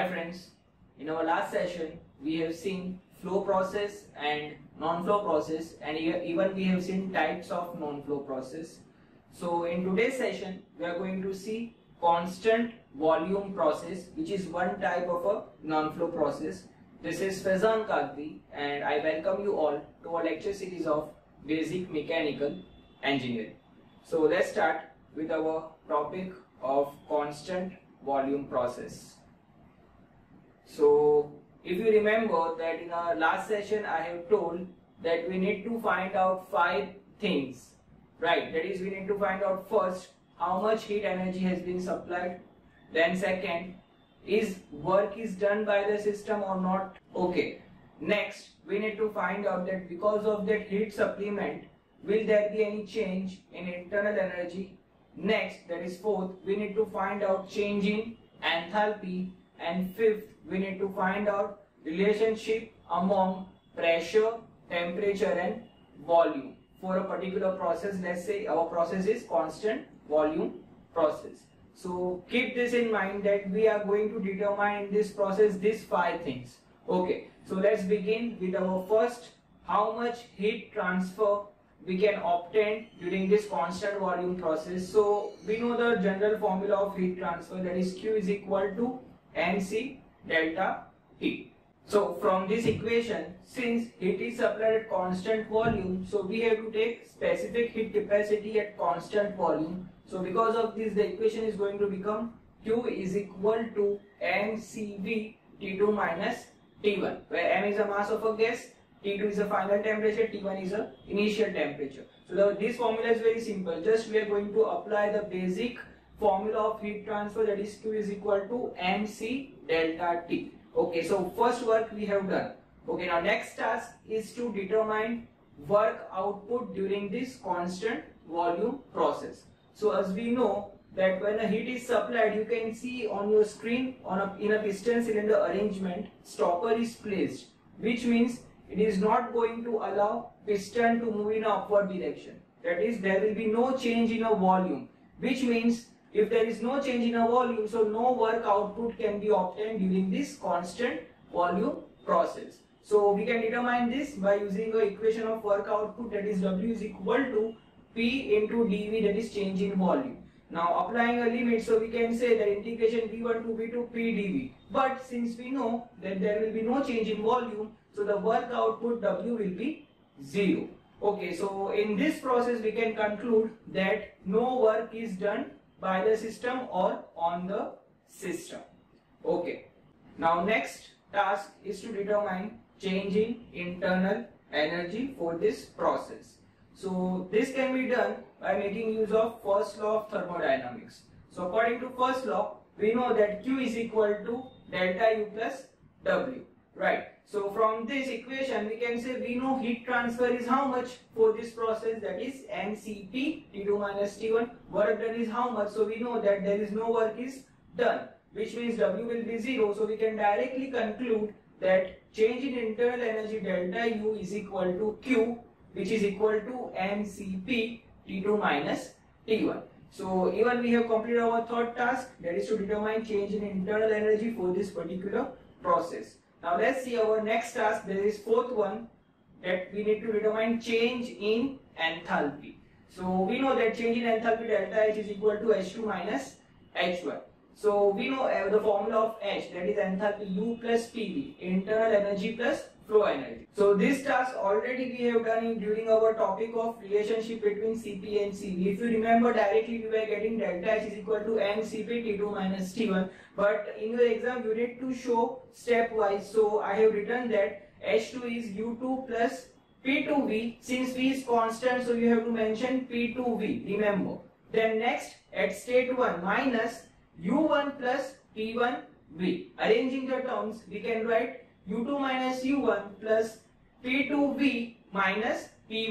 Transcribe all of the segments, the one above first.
Hi friends, in our last session we have seen flow process and non-flow process, and even we have seen types of non-flow process. So in today's session we are going to see constant volume process, which is one type of a non-flow process. This is Faizan Kadri and I welcome you all to our lecture series of Basic Mechanical Engineering. So let's start with our topic of constant volume process. So if you remember that in our last session I have told that we need to find out 5 things, right? That is, we need to find out first how much heat energy has been supplied, then second, is work is done by the system or not. Okay, next we need to find out that because of that heat supplement will there be any change in internal energy. Next, that is fourth, we need to find out change in enthalpy, and fifth, we need to find out relationship among pressure, temperature and volume for a particular process. Let's say our process is constant volume process. So keep this in mind that we are going to determine in this process these 5 things. Okay, so let's begin with our first, how much heat transfer we can obtain during this constant volume process. So we know the general formula of heat transfer, that is Q is equal to mc delta T. So from this equation, since heat is supplied at constant volume, so we have to take specific heat capacity at constant volume. So because of this, the equation is going to become Q is equal to mCV T2 minus T1, where m is a mass of a gas, T2 is a final temperature, T1 is a initial temperature. So this formula is very simple. Just we are going to apply the basic formula of heat transfer, that is Q is equal to mc delta T. Okay, so first work we have done. Okay, now next task is to determine work output during this constant volume process. So as we know that when a heat is supplied, you can see on your screen in a piston cylinder arrangement, stopper is placed, which means it is not going to allow piston to move in an upward direction. That is, there will be no change in a volume, which means if there is no change in a volume, so no work output can be obtained during this constant volume process. So we can determine this by using an equation of work output, that is W is equal to P into dV, that is change in volume. Now applying a limit, so we can say that integration V1 to V2 P dV. But since we know that there will be no change in volume, so the work output W will be 0. Okay, so in this process we can conclude that no work is done by the system or on the system. Okay, now next task is to determine change in internal energy for this process. So this can be done by making use of first law of thermodynamics. So according to first law, we know that Q is equal to delta U plus W, right? So from this equation we can say we know heat transfer is how much for this process, that is mCp T2 minus T1. Work done is how much, so we know that there is no work is done, which means W will be 0. So we can directly conclude that change in internal energy delta U is equal to Q, which is equal to mCp T2 minus T1. So even we have completed our third task, that is to determine change in internal energy for this particular process. Now let's see our next task. There is fourth one, that we need to determine change in enthalpy. So we know that change in enthalpy delta H is equal to H2 minus H1. So we know the formula of H, that is enthalpy U plus PV, internal energy plus flow energy. So this task already we have done during our topic of relationship between Cp and Cv. If you remember directly, we were getting delta H is equal to mCp T2 minus T1. But in your exam you need to show stepwise. So I have written that H2 is U2 plus P2V. Since V is constant, so you have to mention P2V. Remember. Then next at state 1 minus U1 plus P1V. Arranging the terms, we can write U2 minus U1 plus P2V minus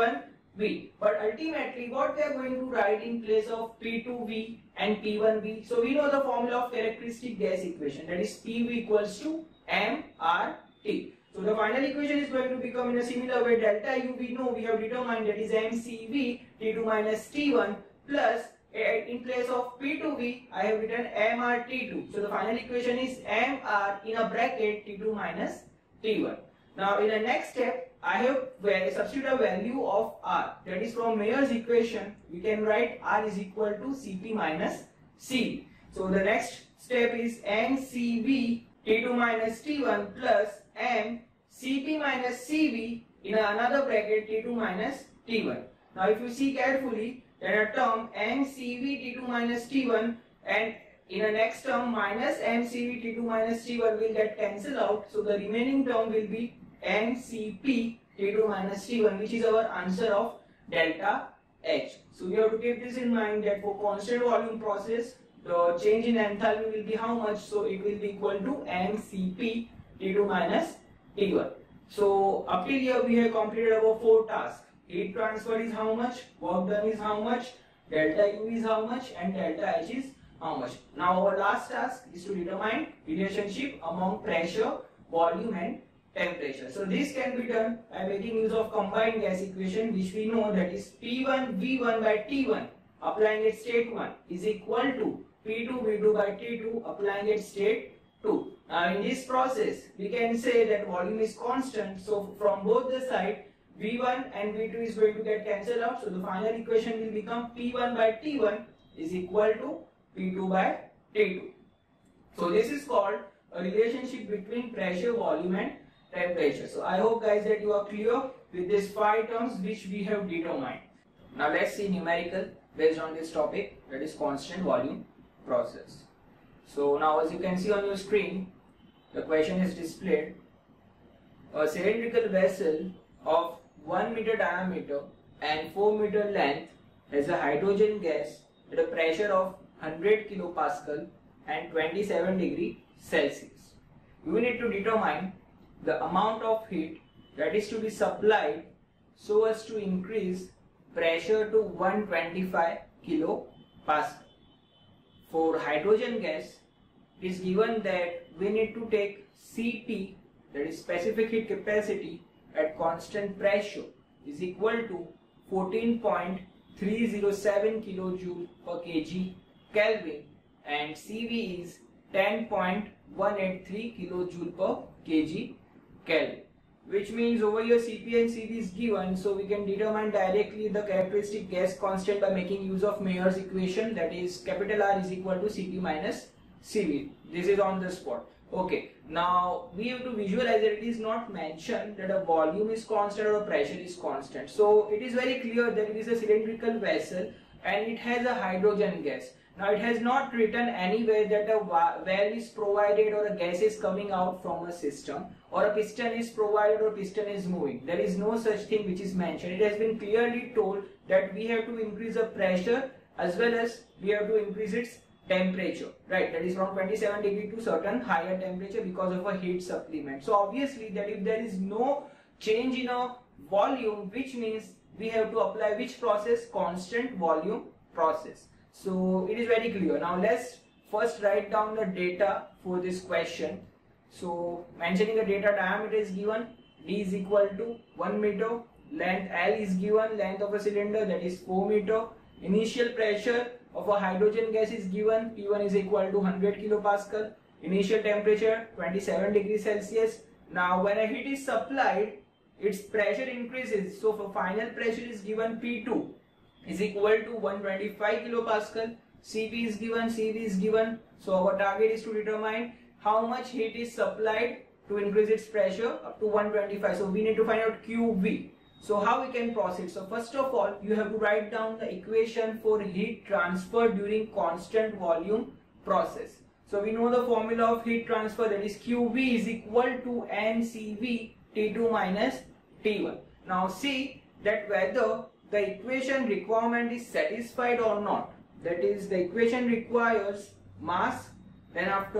P1V. But ultimately what we are going to write in place of P2V and P1V? So we know the formula of characteristic gas equation, that is PV equals to mRT. So the final equation is going to become in a similar way. Delta U we know we have determined, that is mCV T2 minus T1 plus in place of P2V, I have written MRT2. So the final equation is MR in a bracket T2 minus T1. Now in the next step, I have substitute a value of R. That is from Mayer's equation, we can write R is equal to Cp minus Cv. So the next step is MCV T2 minus T1 plus MCp minus Cv in another bracket T2 minus T1. Now if you see carefully, then a term MCV T2 minus T1 and in the next term minus MCV T2 minus T1 will get cancelled out. So the remaining term will be MCP T2 minus T1, which is our answer of delta H. So we have to keep this in mind that for constant volume process, the change in enthalpy will be how much? So it will be equal to MCP T2 minus T1. So up till here we have completed our 4 tasks. Heat transfer is how much, work done is how much, delta U is how much, and delta H is how much. Now our last task is to determine relationship among pressure, volume and temperature. So this can be done by making use of combined gas equation, which we know that is P1 V1 by T1 applying at state 1 is equal to P2 V2 by T2 applying at state 2. Now in this process we can say that volume is constant, so from both the sides V1 and V2 is going to get cancelled out, so the final equation will become P1 by T1 is equal to P2 by T2. So this is called a relationship between pressure, volume and temperature. So I hope guys that you are clear with these 5 terms which we have determined. Now let's see numerical based on this topic, that is constant volume process. So now as you can see on your screen, the question is displayed. A cylindrical vessel of 1 meter diameter and 4 meter length has a hydrogen gas at a pressure of 100 kilopascal and 27 degree Celsius. We need to determine the amount of heat that is to be supplied so as to increase pressure to 125 kilopascal. For hydrogen gas, it is given that we need to take Cp, that is specific heat capacity, at constant pressure is equal to 14.307 kilojoule per kg Kelvin and Cv is 10.183 kilojoule per kg Kelvin, which means over here Cp and Cv is given, so we can determine directly the characteristic gas constant by making use of Mayer's equation, that is capital R is equal to Cp minus Cv. This is on the spot. Okay, now we have to visualize that it is not mentioned that a volume is constant or a pressure is constant. So it is very clear that it is a cylindrical vessel and it has a hydrogen gas. Now it has not written anywhere that a valve is provided or a gas is coming out from a system or a piston is provided or piston is moving. There is no such thing which is mentioned. It has been clearly told that we have to increase the pressure as well as we have to increase its temperature, right? That is from 27 degree to certain higher temperature because of a heat supplement. So obviously that if there is no change in a volume, which means we have to apply which process? Constant volume process. So it is very clear. Now let's first write down the data for this question. So mentioning the data, diameter is given, D is equal to 1 meter, length L is given, length of a cylinder that is 4 meter, initial pressure of a hydrogen gas is given, P1 is equal to 100 kilopascal, initial temperature 27 degrees Celsius. Now when a heat is supplied, its pressure increases, so for final pressure is given P2 is equal to 125 kilopascal, Cp is given, Cv is given. So our target is to determine how much heat is supplied to increase its pressure up to 125. So we need to find out QV. So how we can proceed? So first of all, you have to write down the equation for heat transfer during constant volume process. So we know the formula of heat transfer, that is QV is equal to MCV T2 minus T1. Now see that whether the equation requirement is satisfied or not. That is, the equation requires mass, then after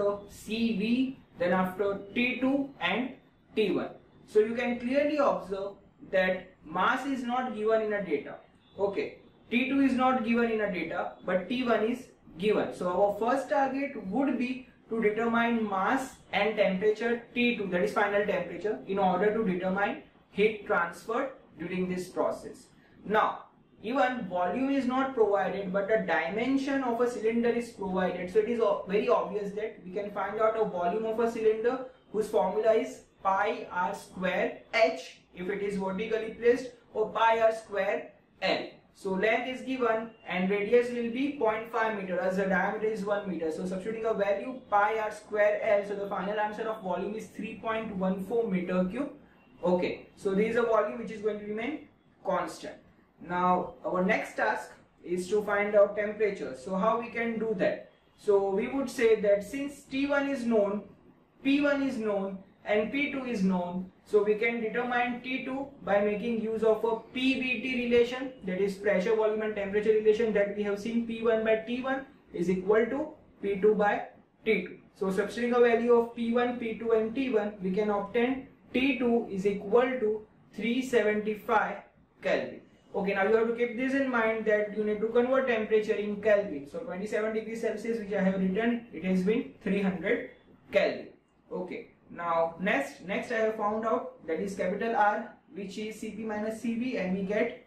Cv, then after T2 and T1. So you can clearly observe that mass is not given in a data. Okay, T2 is not given in a data, but T1 is given. So our first target would be to determine mass and temperature T2, that is final temperature, in order to determine heat transferred during this process. Now even volume is not provided, but the dimension of a cylinder is provided. So it is very obvious that we can find out a volume of a cylinder whose formula is pi r square h if it is vertically placed, or pi r square l. So length is given and radius will be 0.5 meter as the diameter is 1 meter. So substituting a value pi r square l, so the final answer of volume is 3.14 meter cube. Okay, so this is a volume which is going to remain constant. Now our next task is to find out temperature. So how we can do that? So we would say that since T1 is known, P1 is known and P2 is known, so we can determine T2 by making use of a PVT relation, that is pressure, volume and temperature relation that we have seen. P1 by T1 is equal to P2 by T2. So substituting a value of P1, P2 and T1, we can obtain T2 is equal to 375 Kelvin. Okay, now you have to keep this in mind that you need to convert temperature in Kelvin. So 27 degrees Celsius, which I have written, it has been 300 Kelvin. Okay, now next I have found out that is capital R, which is Cp minus Cv, and we get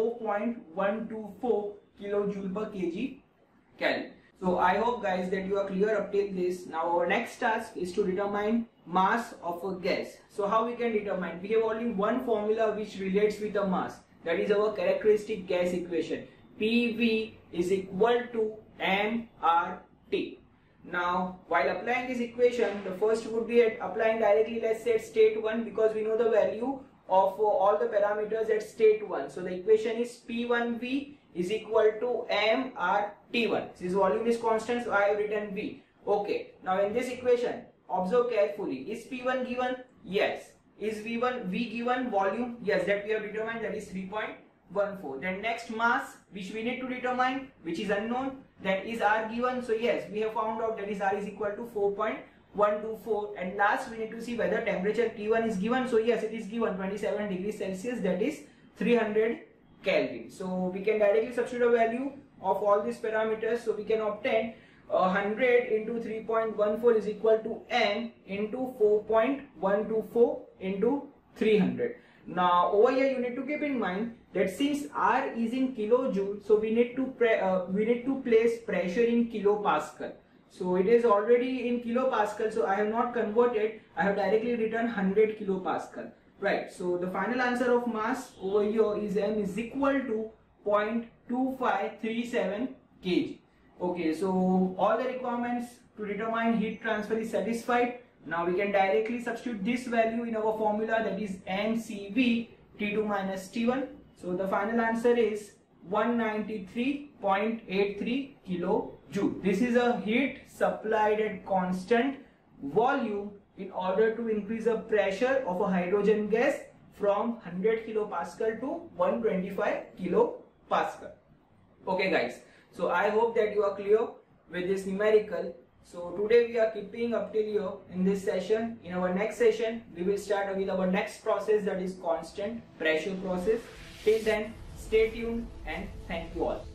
4.124 kilojoule per kg Kelvin. So I hope guys that you are clear up till this. Now our next task is to determine mass of a gas. So how we can determine? We have only one formula which relates with the mass. That is our characteristic gas equation. PV is equal to mRT. Now while applying this equation, the first would be applying directly, let's say at state 1, because we know the value of all the parameters at state 1. So the equation is P1V is equal to mRT1. This volume is constant, so I have written V. Okay, now in this equation, observe carefully. Is P1 given? Yes. Is V given? Volume? Yes, that we have determined, that is 3.14. Then next mass, which we need to determine, which is unknown, that is R given. So yes, we have found out that is R is equal to 4.124. And last we need to see whether temperature T1 is given. So yes, it is given 27 degrees Celsius, that is 300 Kelvin. So we can directly substitute a value of all these parameters. So we can obtain 100 into 3.14 is equal to m into 4.124 into 300. Now over here you need to keep in mind that since R is in kilojoule, so we need to place pressure in kilopascal. So it is already in kilopascal, so I have not converted, I have directly written 100 kilopascal. Right, so the final answer of mass over here is m is equal to 0.2537 kg. Okay, so all the requirements to determine heat transfer is satisfied. Now we can directly substitute this value in our formula, that is mCV T2 minus T1. So the final answer is 193.83 kilojoule. This is a heat supplied at constant volume in order to increase the pressure of a hydrogen gas from 100 kilopascal to 125 kilopascal. Okay guys, so I hope that you are clear with this numerical. So today we are keeping up till here in this session. In our next session, we will start with our next process, that is constant pressure process. Till then, stay tuned and thank you all.